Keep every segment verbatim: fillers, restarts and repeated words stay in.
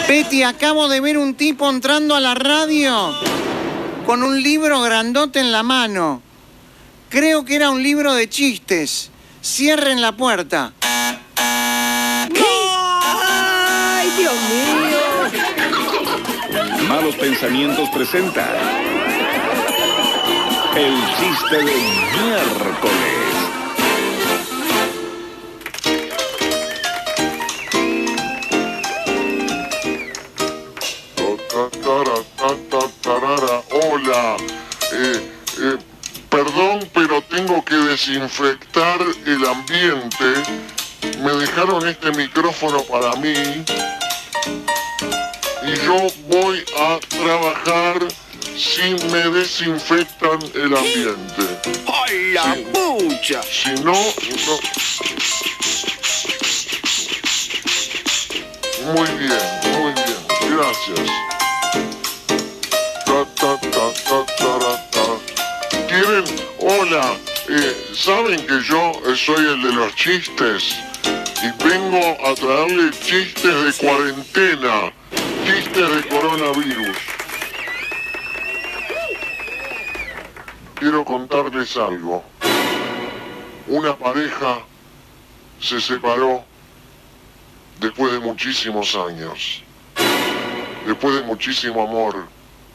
Peti, acabo de ver un tipo entrando a la radio con un libro grandote en la mano. Creo que era un libro de chistes. Cierren la puerta. ¡Ay, Dios mío! Malos Pensamientos presenta el chiste de miércoles. Hola, eh, eh, perdón, pero tengo que desinfectar el ambiente. Me dejaron este micrófono para mí y yo voy a trabajar si me desinfectan el ambiente. ¡Hola, Si- pucha! Si no, no. Muy bien, muy bien, gracias. Ta, ta, ta, ta, tara, ta. ¿Quieren? Hola, eh, ¿saben que yo eh, soy el de los chistes? Y vengo a traerle chistes de cuarentena, chistes de coronavirus. Quiero contarles algo. Una pareja se separó después de muchísimos años, después de muchísimo amor.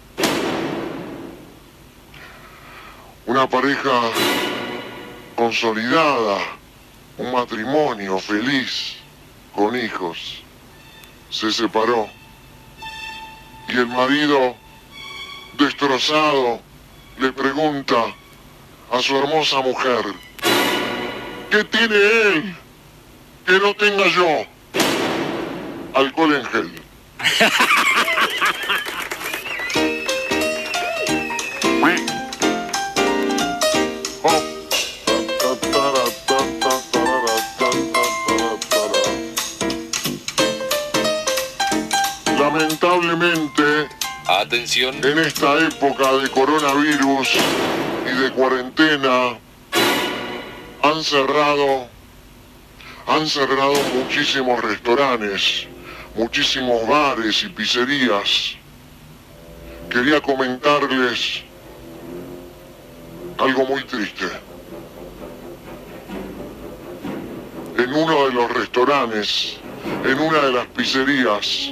Una pareja consolidada, un matrimonio feliz, con hijos, se separó. Y el marido, destrozado, le pregunta a su hermosa mujer: ¿qué tiene él que no tenga yo? Alcohol en gel. Lamentablemente, Atención. en esta época de coronavirus y de cuarentena, han cerrado, han cerrado muchísimos restaurantes, muchísimos bares y pizzerías. Quería comentarles algo muy triste. En uno de los restaurantes, en una de las pizzerías,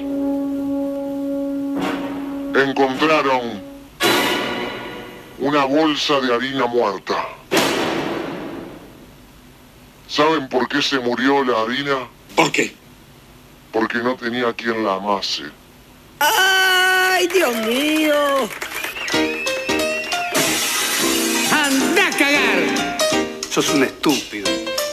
encontraron una bolsa de harina muerta. ¿Saben por qué se murió la harina? ¿Por qué? Porque no tenía quien la amase. ¡Ay, Dios mío! ¡Anda a cagar! Sos un estúpido.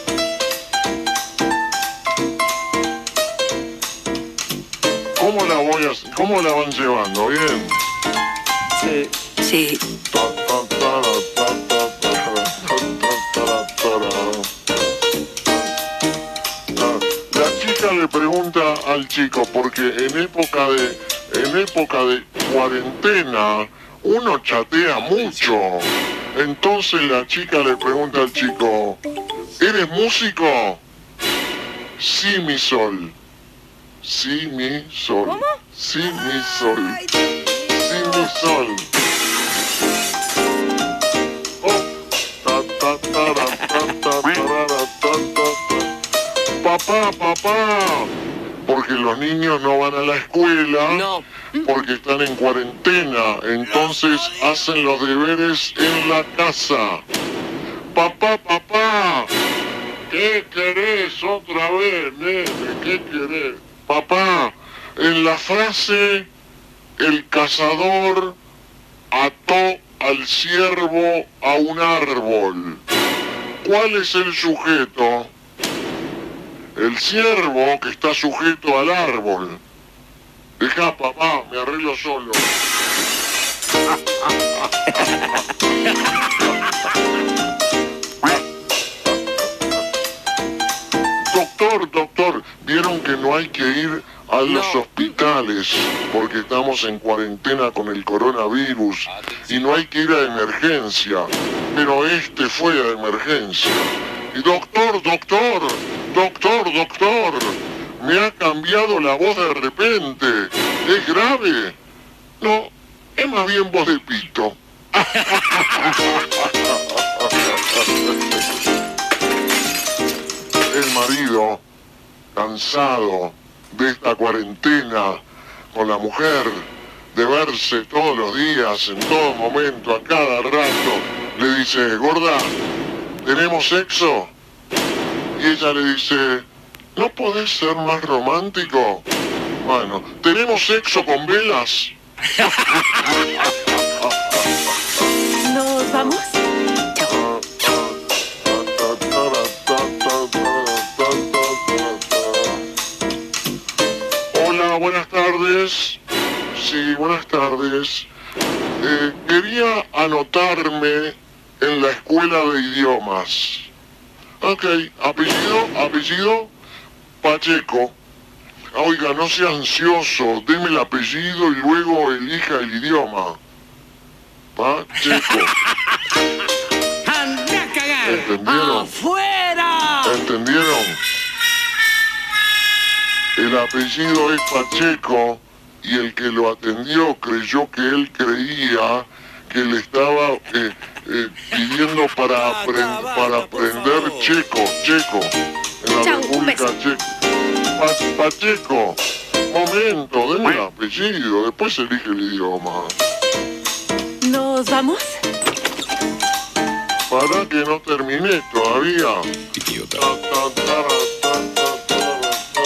¿Cómo la voy a, cómo la van llevando? ¿Bien? Sí. Sí. Ta, ta, tara, ta, ta, tara, ta, ta, tara, tara. Ah, La chica le pregunta al chico, porque en época de, en época de cuarentena uno chatea mucho. Entonces la chica le pregunta al chico: ¿eres músico? Sí, mi sol. Sí, mi sol. ¿Cómo? Sí, mi sol. Ay, Dios mío. Sí, mi sol. Oh. Ta, ta, tara, ta, ta, tarara, ta, ta, ta. Papá, papá. Porque los niños no van a la escuela. No. Porque están en cuarentena. Entonces hacen los deberes en la casa. Papá, papá. ¿Qué querés otra vez, nene? ¿Qué querés? Papá, en la frase, el cazador ató al ciervo a un árbol. ¿Cuál es el sujeto? El ciervo que está sujeto al árbol. Deja, papá, me arreglo solo. Doctor, doctor, vieron que no hay que ir a los No. hospitales porque estamos en cuarentena con el coronavirus y no hay que ir a emergencia, pero este fue a emergencia. Y doctor, doctor, doctor, doctor, me ha cambiado la voz de repente. ¿Es grave? No, es más bien voz de pito. El marido, cansado de esta cuarentena con la mujer, de verse todos los días, en todo momento, a cada rato, le dice, gorda, ¿tenemos sexo? Y ella le dice, ¿no podés ser más romántico? Bueno, ¿tenemos sexo con velas? ¿Nos vamos? Hola, buenas tardes. Sí, buenas tardes. Eh, quería anotarme en la escuela de idiomas. Ok, apellido, apellido, Pacheco. Oiga, no sea ansioso, deme el apellido y luego elija el idioma. Pacheco. ¡Anda a cagar! ¿Entendieron? ¡Afuera! ¿Entendieron? El apellido es Pacheco y el que lo atendió creyó que él creía que le estaba eh, eh, pidiendo para, apren para aprender checo, checo, en la Chau, un República beso. Checa. Pa Pacheco, momento, deme el apellido, después elige el idioma. ¿Nos vamos? Para que no terminé todavía. Idiota. Ta, ta, tara, ta, ta, tara,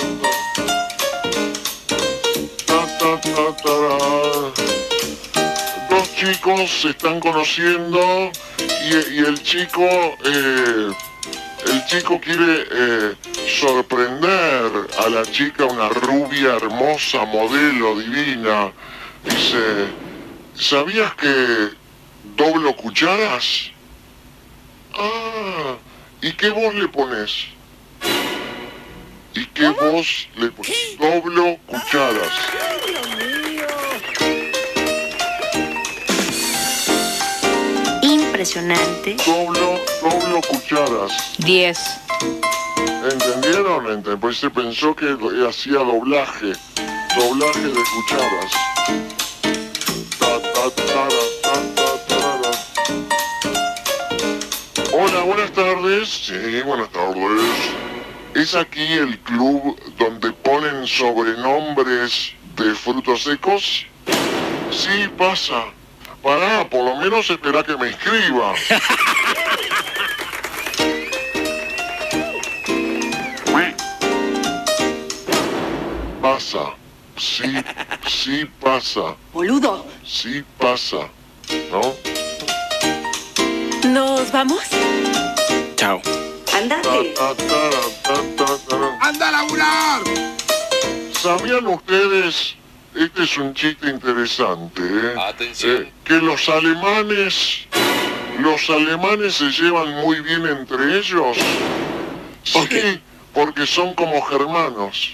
ta, ta. Ta, ta, ta, tara. Dos chicos se están conociendo y, y el chico eh, el chico quiere eh, sorprender a la chica, una rubia hermosa, modelo divina. Dice, ¿sabías que doblo cucharas? Ah, ¿y qué voz le pones? ¿Y qué voz le pones? Doblo cucharas. Impresionante. Doblo, doblo cucharas. Diez. ¿Entendieron? Ent- Pues se pensó que do- hacía doblaje. Doblaje de cucharas. Ta, ta, tara, ta, ta, tarara. Hola, buenas tardes. Sí, buenas tardes. ¿Es aquí el club donde ponen sobrenombres de frutos secos? Sí, pasa. Pará, por lo menos espera que me inscriba. Pasa. Sí, sí pasa. Boludo. Sí pasa. ¿No? ¿Nos vamos? Chao. Ta, Andate. ta, tara, ta, ta, tara. ¡Anda a laburar! ¿Sabían ustedes? Este es un chiste interesante, ¿eh? Atención. Eh, que los alemanes, los alemanes se llevan muy bien entre ellos. ¿Por qué? Sí, porque son como germanos.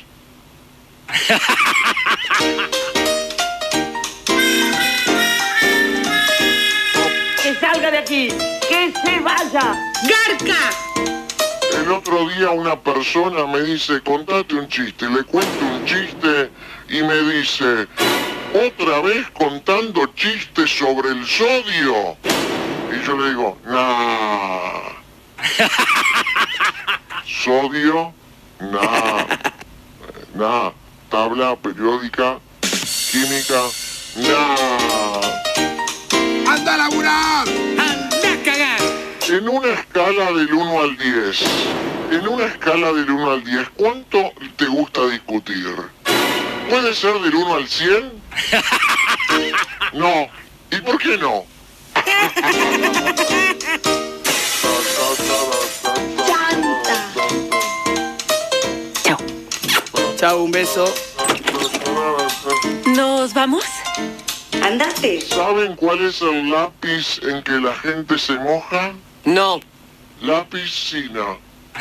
¡Que salga de aquí! ¡Que se vaya! ¡Garca! El otro día una persona me dice, contate un chiste. Le cuento un chiste y me dice, ¿otra vez contando chistes sobre el sodio? Y yo le digo, nah. Sodio, nah. Nah. Tabla periódica, química, nah. ¡Anda a laburar! ¡Anda a cagar! En una escala del uno al diez, en una escala del uno al diez, ¿cuánto te gusta discutir? ¿Puede ser del uno al cien? No. ¿Y por qué no? Chao. Chao, un beso. ¿Nos vamos? Andate. ¿Saben cuál es el lápiz en que la gente se moja? No. La piscina.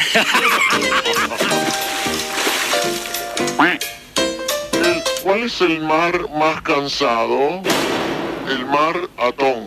El- ¿Cuál es el mar más cansado? El mar Atón.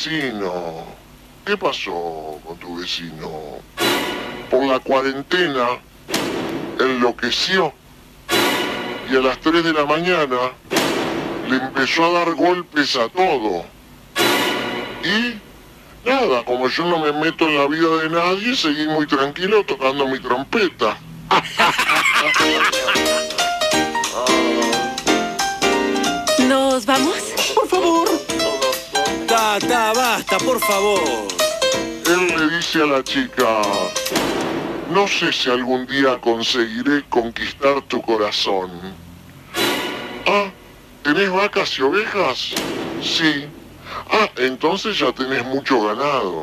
vecino. ¿Qué pasó con tu vecino? Por la cuarentena enloqueció y a las tres de la mañana le empezó a dar golpes a todo. Y nada, como yo no me meto en la vida de nadie, seguí muy tranquilo tocando mi trompeta. ¿Nos vamos? Por favor. Ta, ta, basta, por favor. Él le dice a la chica: no sé si algún día conseguiré conquistar tu corazón. Ah, ¿tenés vacas y ovejas? Sí. Ah, entonces ya tenés mucho ganado.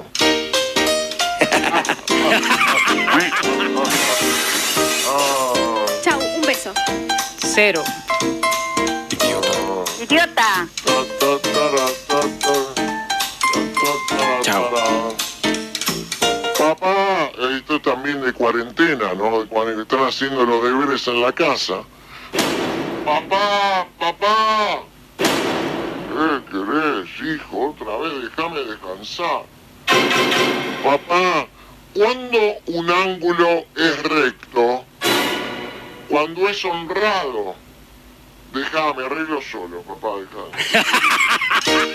Chau, un beso. Cero. Idiota. Chao. Papá, esto también de cuarentena, ¿no? De cuando están haciendo los deberes en la casa. Papá, papá. ¿Qué querés, hijo? Otra vez déjame descansar. Papá, ¿cuándo un ángulo es recto? Cuando es honrado. Déjame, arreglo solo, papá, déjame.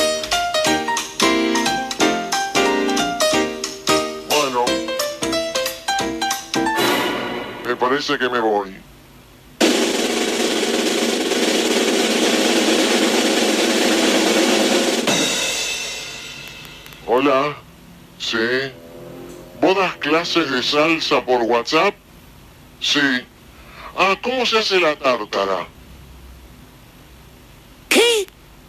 Bueno, me parece que me voy. Hola, sí. ¿Vos das clases de salsa por WhatsApp? Sí. Ah, ¿cómo se hace la tártara? ¿Qué?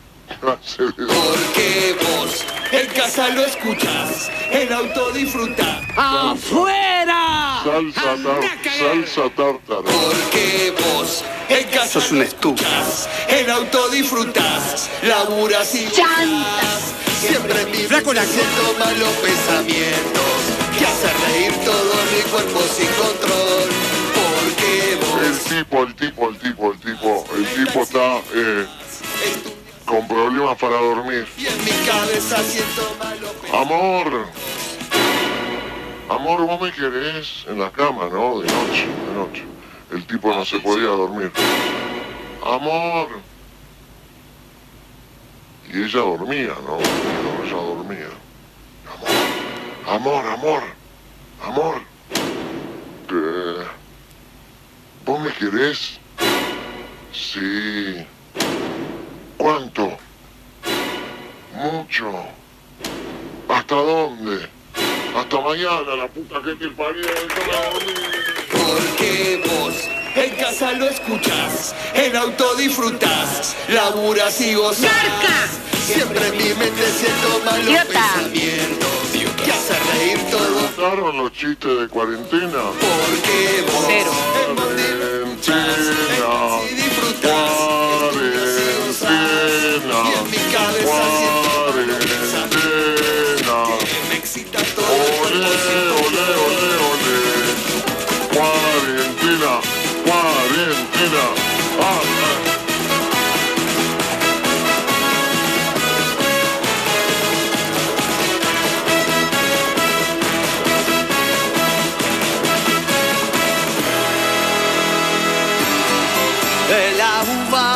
Porque vos en casa lo escuchas, en auto disfrutas. ¡Afuera! Salsa, tar salsa tártara. Porque vos en casa Sos un lo estúpido. escuchas, en auto disfrutas, laburas y chantas. Siempre en mi Flaco, la- siento malos pensamientos que hace reír todo mi cuerpo sin control. Porque El vos tipo, el tipo, el tipo, el tipo, el tipo está eh, con problemas para dormir. y en mi cabeza siento malos pensamientos. Amor, amor, vos me querés en la cama, ¿no? De noche, de noche. El tipo no se podía dormir. Amor. Y ella dormía, ¿no? Ella dormía. Amor, amor, amor, amor. ¿Qué? ¿Vos me querés? Sí. ¿Cuánto? Mucho. ¿Hasta dónde? Hasta mañana, la puta que te parió, déjame dormir. Porque vos en casa lo escuchas, en auto disfrutas, laburas y gozas. Siempre en mi mente siento malos Idiota. pensamientos que hace reír todo. ¿Gustaron los chistes de cuarentena? Porque vos Cero. en donde lo escuchas, en Cuarentena. casa y disfrutas, Cuarentena. y en mi cabeza siento malos pensamientos Cuarentena. que me excita todo el Olé, cuerpo sin olé, olé, olé. Cuarentena, cuarentena. Ah, ah. La uva